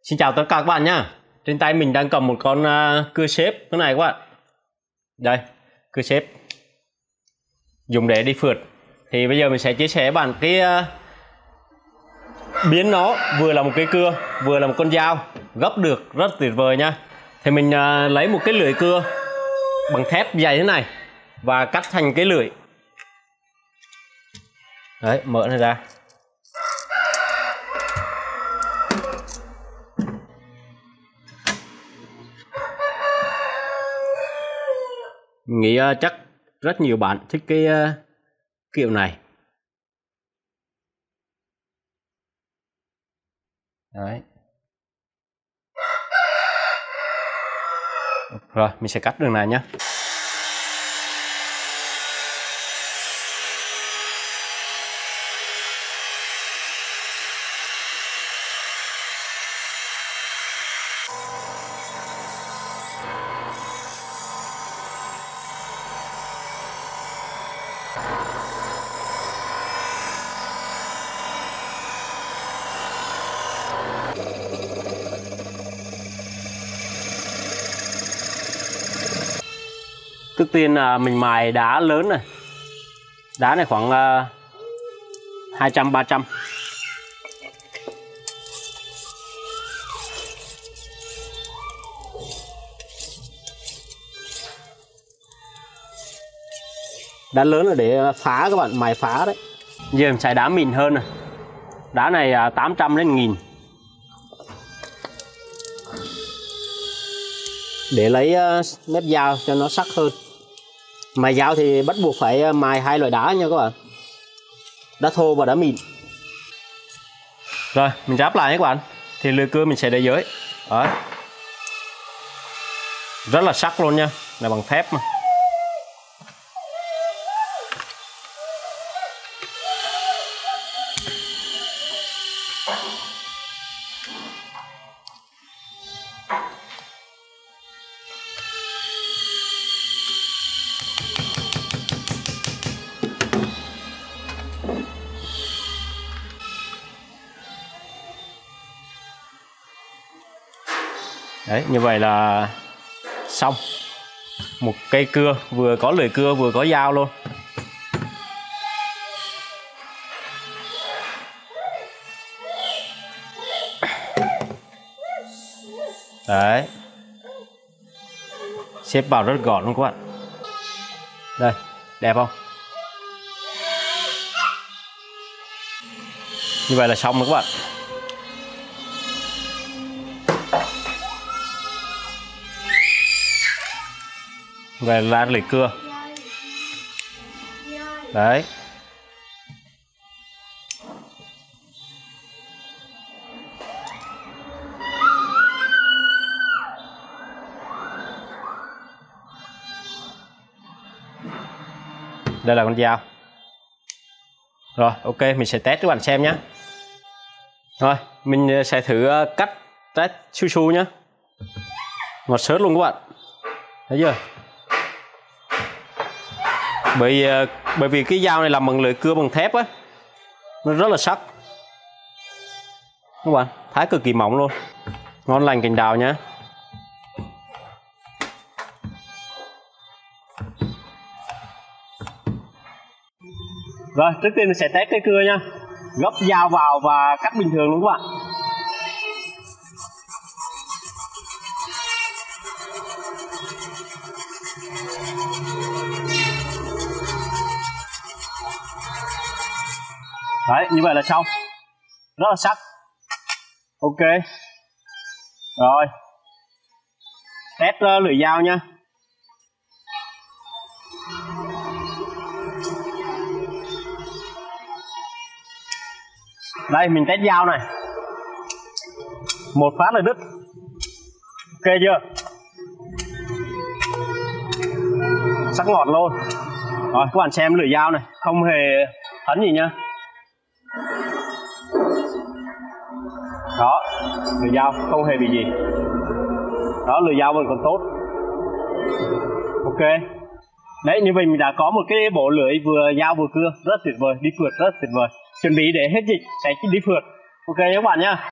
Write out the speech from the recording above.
Xin chào tất cả các bạn nhá. Trên tay mình đang cầm một con cưa xếp cái này các bạn. Đây, cưa xếp dùng để đi phượt. Thì bây giờ mình sẽ chia sẻ với bạn cái biến nó vừa là một cây cưa, vừa là một con dao, gấp được rất tuyệt vời nha. Thì mình lấy một cái lưỡi cưa bằng thép dày thế này và cắt thành cái lưỡi. Đấy, mở nó ra. Mình nghĩ chắc rất nhiều bạn thích cái kiểu này. Đấy. Rồi, mình sẽ cắt đường này nhé. Trước tiên là mình mài đá lớn này. Đá này khoảng 200-300. Đá lớn là để phá các bạn, mài phá đấy. Giờ mình xài đá mịn hơn này. Đá này 800 đến 1000. Để lấy mép dao cho nó sắc hơn. Mài dao thì bắt buộc phải mài hai loại đá nha các bạn. Đá thô và đá mịn. Rồi, mình ráp lại nhé các bạn. Thì lưỡi cưa mình sẽ để dưới. Đấy. Rất là sắc luôn nha. Là bằng thép mà. Đấy, như vậy là xong. Một cây cưa, vừa có lưỡi cưa vừa có dao luôn. Đấy. Xếp vào rất gọn luôn các bạn. Đây, đẹp không? Như vậy là xong rồi các bạn. Về là lưỡi cưa. Đấy. Đây là con dao. Rồi, ok, mình sẽ test cho bạn xem nhé. Rồi, mình sẽ thử cắt test su su nhé. Ngọt sớt luôn các bạn. Thấy chưa? Bởi vì cái dao này làm bằng lưỡi cưa bằng thép á, nó rất là sắc các bạn, thái cực kỳ mỏng luôn. Ngon lành cành đào nhá. Rồi, trước tiên mình sẽ test cái cưa nha. Gấp dao vào và cắt bình thường luôn các bạn. Đấy, như vậy là xong. Rất là sắc. Ok. Rồi. Test lưỡi dao nha. Đây, mình test dao này. Một phát là đứt. Ok chưa? Sắc ngọt luôn. Rồi, các bạn xem lưỡi dao này, không hề hấn gì nhá. Đó, lưỡi dao không hề bị gì. Đó, lưỡi dao vẫn còn tốt. Ok. Đấy, như vậy mình đã có một cái bộ lưỡi vừa dao vừa cưa rất tuyệt vời, đi phượt rất tuyệt vời. Chuẩn bị để hết dịch sẽ đi phượt. Ok các bạn nhá.